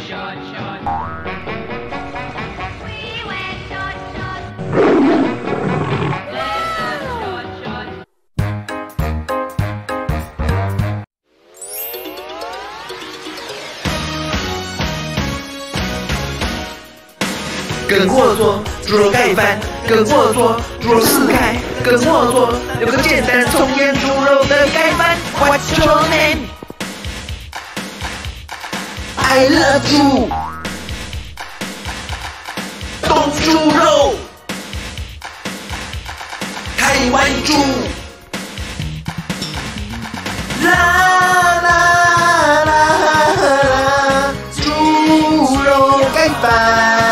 跟我做猪肉盖饭，跟我做猪肉撕开，跟我做有个简单葱盐猪肉的盖饭。What's your name? I love you。冻猪肉，台湾猪，啦啦啦啦，猪肉盖饭。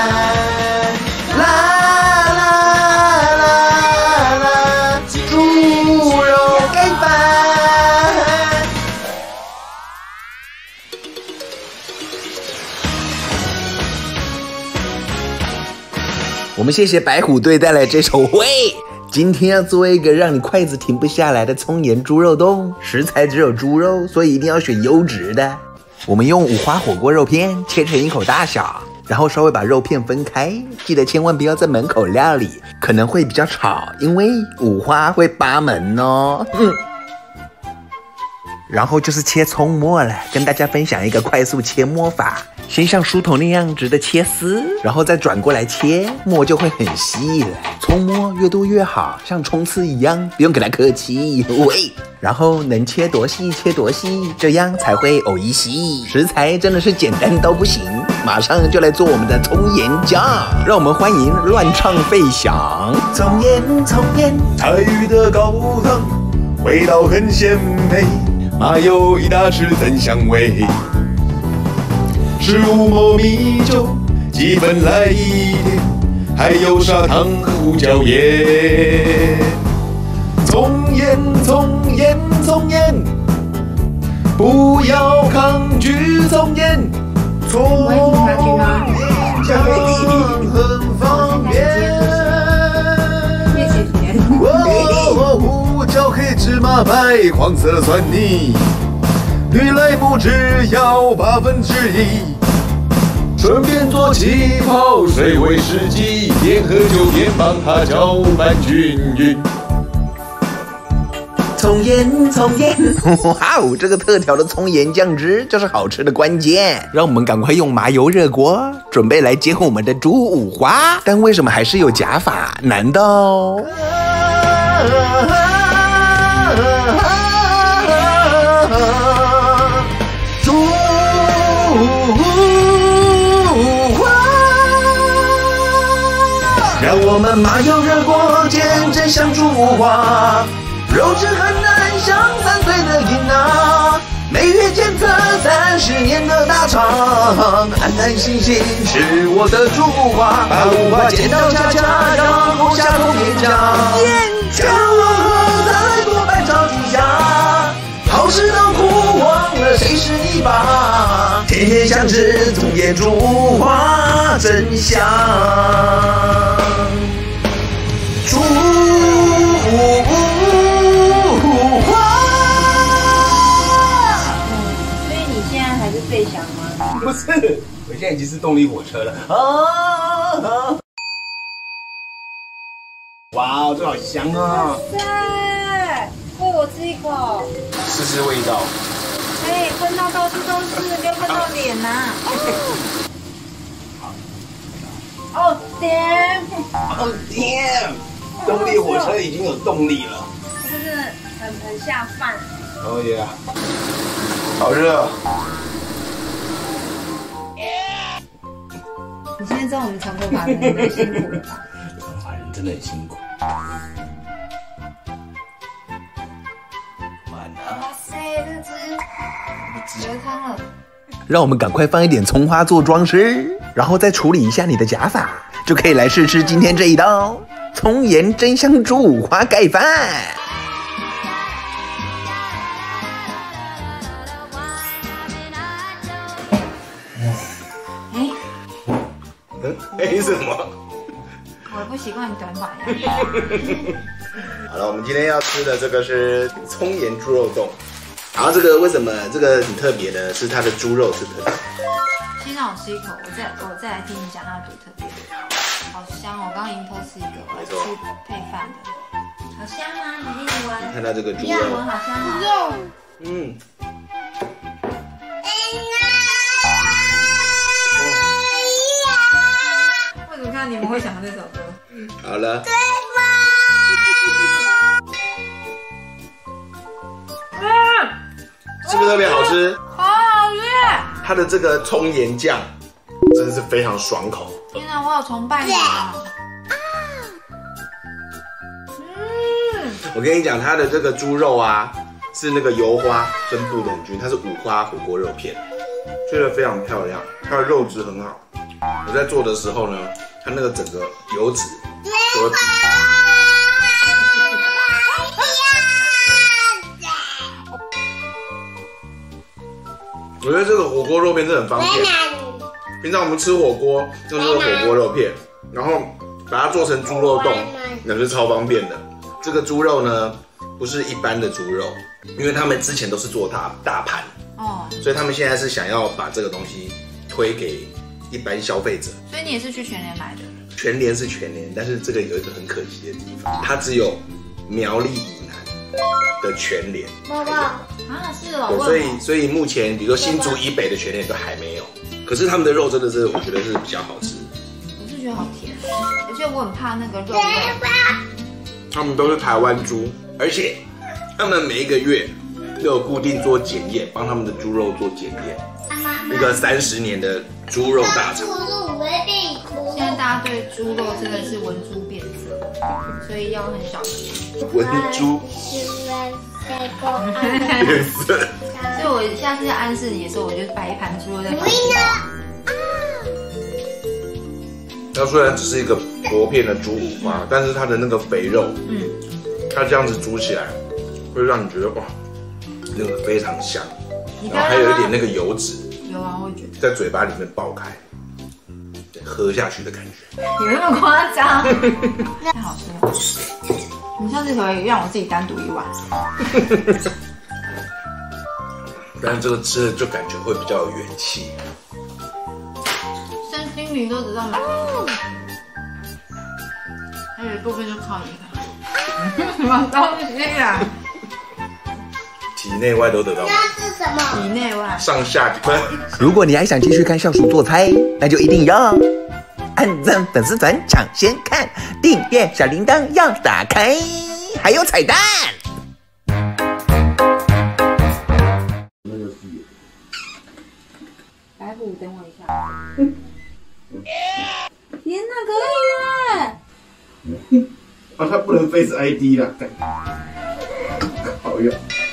我们谢谢白虎队带来这首喂。今天要做一个让你筷子停不下来的葱盐猪肉冻，食材只有猪肉，所以一定要选优质的。我们用五花火锅肉片切成一口大小，然后稍微把肉片分开，记得千万不要在门口料理，可能会比较吵，因为五花会扒门哦。然后就是切葱末了，跟大家分享一个快速切末法。先像梳头那样直的切丝，然后再转过来切，末就会很细了。葱末越多越好，像冲刺一样，不用给它客气。喂，然后能切多细切多细，这样才会偶一细。食材真的是简单到不行，马上就来做我们的葱盐酱。让我们欢迎乱唱费翔。葱盐葱盐， 台语的高汤，味道很鲜美，麻油一大匙增香味。15毫米酒，鸡粉来一点，还有砂糖和胡椒盐。葱盐葱盐葱盐，不要抗拒葱盐，葱盐加很方便。胡椒黑芝麻白黄色蒜泥，绿莱姆只要1/8。顺便做气泡水为时机，边喝酒边帮它搅拌均匀。 葱盐葱盐，哇哦！这个特调的葱盐酱汁就是好吃的关键。让我们赶快用麻油热锅，准备来煎我们的猪五花。但为什么还是有假法？难道？让我们麻油热锅煎真香猪五花，肉质很难像3岁的婴儿，每月检测30年的大肠，安安心心吃我的猪五花，把五花煎到恰恰，然后下口面酱，酱融合再多拌炒几下，好吃到哭忘了谁是你爸，天天想吃葱盐猪五花真香。猪五花， 所以你现在还是费翔吗？ 不是，我现在已经是动力火车了啊！哇，这好香啊！ 哇塞，喂我吃一口， 试试味道。 哎，喷到到处都是，不要喷到脸呐！哦天！ 哦天！动力火车已经有动力了， 这是很下饭。 哦耶！好热。 你现在知道我们长头发人很辛苦了吧？ 长发人真的很辛苦。 哇塞，这只流汤了。 让我们赶快放一点葱花做装饰，然后再处理一下你的假发，就可以来试吃今天这一道葱盐真香猪五花盖饭。 哎什么？ 我不习惯短发呀。 好了，我们今天要吃的这个是葱盐猪肉冻。然后这个为什么这个很特别呢？是它的猪肉是特别。 先让我吃一口，我再来听你讲它的独特点。好香哦！我刚刚已经偷吃一个，我吃配饭的，好香啊！你闻， 看它这个猪你闻肉， 好香哦。 嗯， 为什么看到你们会想到这首歌？ 好了。是不是特别好吃？ 好好吃！ 它的这个葱盐酱真的是非常爽口。 天哪，我好崇拜你啊！ 我跟你讲，它的这个猪肉啊，是那个油花分布的很均，它是五花火锅肉片，切得非常漂亮，它的肉质很好。我在做的时候呢，它那个整个油脂就会。我觉得这个火锅肉片真的很方便。平常我们吃火锅用这个火锅肉片，然后把它做成猪肉冻，那是超方便的。这个猪肉呢，不是一般的猪肉，因为他们之前都是做大盘，所以他们现在是想要把这个东西推给一般消费者。 所以你也是去全联买的？ 全联是全联，但是这个有一个很可惜的地方，它只有苗栗以南的全联。 爸爸啊，是哦。 所以目前比如说新竹以北的全联都还没有，可是他们的肉真的是我觉得是比较好吃。 我是觉得好甜，而且我很怕那个肉味。 他们都是台湾猪，而且他们每一个月都有固定做检验，帮他们的猪肉做检验。一个30年的猪肉大厂。 现在大家对猪肉真的是闻猪变色，所以要很小心。 闻猪变色。 所以我下次要安示你的时候，我就摆一盘猪肉在旁边。 它虽然只是一个薄片的猪五花，但是它的那个肥肉，它这样子煮起来，会让你觉得哇，那个非常香，然后还有一点那个油脂， 有啊，我觉得在嘴巴里面爆开，喝下去的感觉。 有那么夸张？太好吃了！你下次可以让我自己单独一碗。 但是这个吃了就感觉会比较有元气。 身心灵都得到满足，还有一部分就靠你了。什么东西啊？ 体内外都得到满足。 那是什么？体内外。 上下不是。 如果你还想继续看橡树做菜，那就一定要按赞粉丝团抢先看，订阅小铃铛要打开，还有彩蛋。 白虎，等我一下。天哪，可以耶！ 啊，它不能 Face ID 啦，好用。